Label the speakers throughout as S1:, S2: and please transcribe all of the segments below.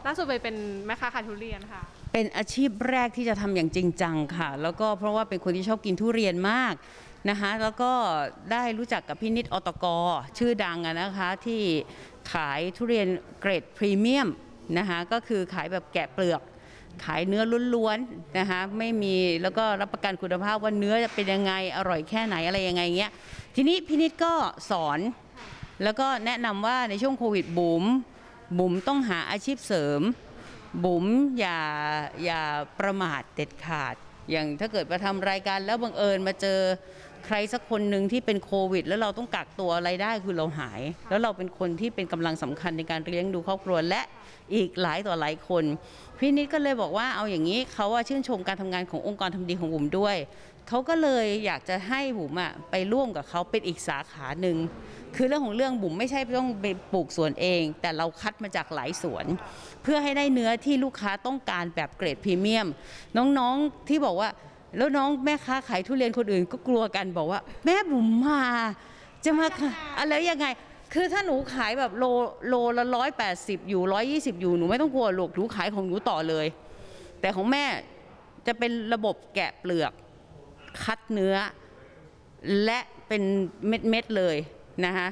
S1: ล่าสุดไปเป็นแม่ค้าขายทุเรียนค่ะ
S2: เป็นอาชีพแรกที่จะทำอย่างจริงจังค่ะแล้วก็เพราะว่าเป็นคนที่ชอบกินทุเรียนมากนะคะแล้วก็ได้รู้จักกับพี่นิดอตกชื่อดังนะคะที่ขายทุเรียนเกรดพรีเมียมนะคะก็คือขายแบบแกะเปลือกขายเนื้อล้วนๆนะคะไม่มีแล้วก็รับประกันคุณภาพว่าเนื้อจะเป็นยังไงอร่อยแค่ไหนอะไรยังไงเงี้ยทีนี้พี่นิดก็สอนแล้วก็แนะนำว่าในช่วงโควิดบุ๋มต้องหาอาชีพเสริมบุ๋มอย่าประมาทเด็ดขาดอย่างถ้าเกิดมาทำรายการแล้วบังเอิญมาเจอใครสักคนหนึ่งที่เป็นโควิดแล้วเราต้องกักตัวอะไรได้คือเราหายแล้วเราเป็นคนที่เป็นกำลังสำคัญในการเลี้ยงดูครอบครัวและอีกหลายต่อหลายคนพี่นิดก็เลยบอกว่าเอาอย่างนี้เขาว่าชื่นชมการทำงานขององค์กรทำดีของบุ๋มด้วยเขาก็เลยอยากจะให้บุ๋มไปร่วมกับเขาเป็นอีกสาขาหนึ่งคือเรื่องของเรื่องบุ๋มไม่ใช่ต้องไปปลูกสวนเองแต่เราคัดมาจากหลายสวนเพื่อให้ได้เนื้อที่ลูกค้าต้องการแบบเกรดพรีเมียมน้องๆที่บอกว่าแล้วน้องแม่ค้าขายทุเรียนคนอื่นก็กลัวกันบอกว่าแม่บุ๋มมาจะมาอะไรยังไงคือถ้าหนูขายแบบโลละ180อยู่120อยู่หนูไม่ต้องกลัวหรอกหนูขายของหนูต่อเลยแต่ของแม่จะเป็นระบบแกะเปลือกคัดเนื้อและเป็นเม็ดเลยนะคะ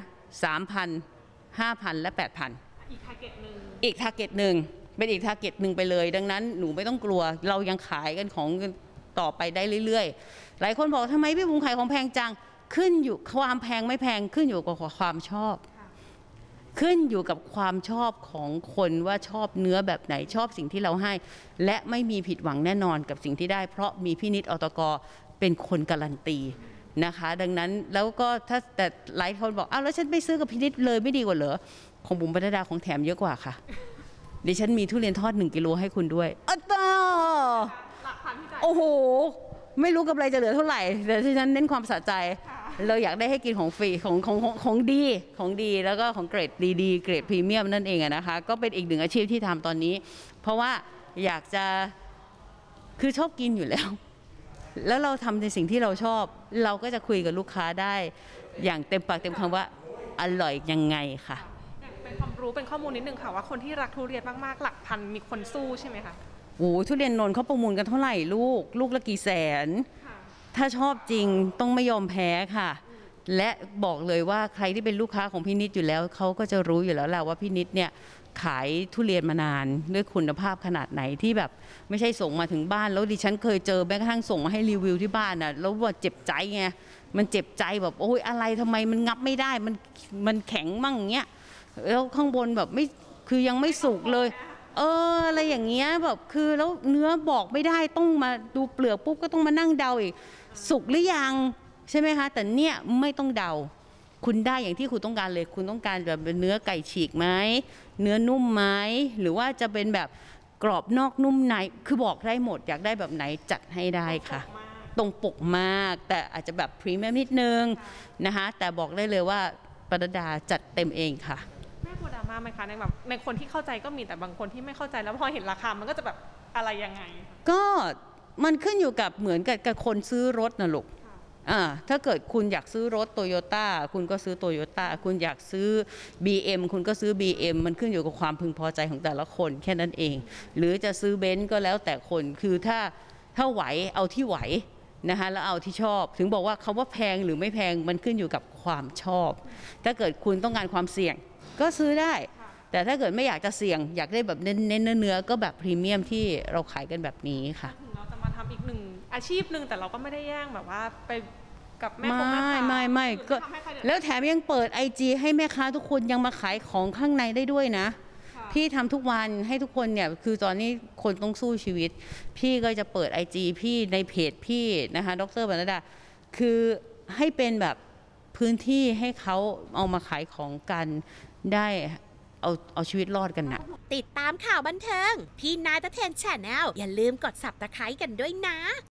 S2: 3,000 5,000 และ 8,000อีกทาร์เก็ตหนึ่งเป็นอีกทาร์เก็ตหนึ่งไปเลยดังนั้นหนูไม่ต้องกลัวเรายังขายกันของต่อไปได้เรื่อยๆหลายคนบอกทำไมพี่บุ๋มขายของแพงจังขึ้นอยู่ความแพงไม่แพงขึ้นอยู่กับความชอบขึ้นอยู่กับความชอบของคนว่าชอบเนื้อแบบไหนชอบสิ่งที่เราให้และไม่มีผิดหวังแน่นอนกับสิ่งที่ได้เพราะมีพี่นิดอตกเป็นคนการันตีนะคะดังนั้นแล้วก็ถ้าแต่หลายคนบอกอ้าวแล้วฉันไปซื้อกับพี่นิดเลยไม่ดีกว่าเหรอของบุ๋มปนัดดาของแถมเยอะกว่าค่ะดิฉันมีทุเรียนทอด1 กิโลให้คุณด้วย
S1: หลักพันที่จ่าย
S2: โอ้โหไม่รู้กำไรจะเหลือเท่าไหร่แต่ที่ฉันเน้นความสะใจเราอยากได้ให้กินของฟรีของดีแล้วก็ของเกรดดีเกรดพรีเมียมนั่นเองนะคะก็เป็นอีกหนึ่งอาชีพที่ทำตอนนี้เพราะว่าอยากจะคือชอบกินอยู่แล้วเราทำในสิ่งที่เราชอบเราก็จะคุยกับลูกค้าได้อย่างเต็มปากเต็มคำว่าอร่อยยังไงค่ะ
S1: เป็นความรู้เป็นข้อมูลนิดนึงค่ะว่าคนที่รักทุเรียนมากๆหลักพันมีคนสู้ใช่ไหมคะ
S2: โอ้ทุเรียนนนท์เขาประมูลกันเท่าไหร่ลูกละกี่แสนถ้าชอบจริงต้องไม่ยอมแพ้ค่ะและบอกเลยว่าใครที่เป็นลูกค้าของพี่นิดอยู่แล้วเขาก็จะรู้อยู่แล้วแหละว่าพี่นิดเนี่ยขายทุเรียนมานานด้วยคุณภาพขนาดไหนที่แบบไม่ใช่ส่งมาถึงบ้านแล้วดิฉันเคยเจอแม้กระทั่งส่งมาให้รีวิวที่บ้านน่ะแล้วว่าเจ็บใจไงมันเจ็บใจแบบโอ้ยอะไรทำไมมันงับไม่ได้มันแข็งมั่งเงี้ยแล้วข้างบนแบบไม่คือยังไม่สุกเลยอะไรอย่างเงี้ยแบบคือแล้วเนื้อบอกไม่ได้ต้องมาดูเปลือกปุ๊บก็ต้องมานั่งเดาอีกสุกหรือยังใช่ไหมคะแต่เนี่ยไม่ต้องเดาคุณได้อย่างที่คุณต้องการเลยคุณต้องการแบบเป็นเนื้อไก่ฉีกไหมเนื้อนุ่มไหมหรือว่าจะเป็นแบบกรอบนอกนุ่มในคือบอกได้หมดอยากได้แบบไหนจัดให้ได้ค่ะตรงปกมากแต่อาจจะแบบพรีเมียมนิดนึงนะคะแต่บอกได้เลยว่าปนัดดาจัดเต็มเองค่ะ
S1: แม่กลัวดราม่าไหมคะในคนที่เข้าใจก็มีแต่บางคนที่ไม่เข้าใจแล้วพอเห็นราคามันก็จะแบบอะไรยังไง
S2: ก็มันขึ้นอยู่กับเหมือนกับคนซื้อรถนะลูกถ้าเกิดคุณอยากซื้อรถโตโยต้าคุณก็ซื้อโตโยต้าคุณอยากซื้อ BM คุณก็ซื้อ BM มันขึ้นอยู่กับความพึงพอใจของแต่ละคนแค่นั้นเองหรือจะซื้อเบนซ์ก็แล้วแต่คนคือถ้าไหวเอาที่ไหวนะคะแล้วเอาที่ชอบถึงบอกว่าคำว่าแพงหรือไม่แพงมันขึ้นอยู่กับความชอบถ้าเกิดคุณต้องการความเสี่ยงก็ซื้อได้แต่ถ้าเกิดไม่อยากจะเสี่ยงอยากได้แบบเน้นเนื้อก็แบบพรีเมียมที่เราขายกันแบบนี้ค่ะ
S1: เราจะมาทำอีกหนึ่งอาชีพหนึ่งแต่เราก็ไม่ได้แย่งแบบว่าไปกับแม่ค้า
S2: ไม่ก็แล้วแถมยังเปิด IG ให้แม่ค้าทุกคนยังมาขายของข้างในได้ด้วยนะพี่ทำทุกวันให้ทุกคนเนี่ยคือตอนนี้คนต้องสู้ชีวิตพี่ก็จะเปิด IG พี่ในเพจพี่นะคะดร.ปนัดดาคือให้เป็นแบบพื้นที่ให้เขาเอามาขายของกันได้เอาชีวิตรอดกันนะ
S3: ติดตามข่าวบันเทิงพี่นายตะเทน Channel อย่าลืมกด Subscribe กันด้วยนะ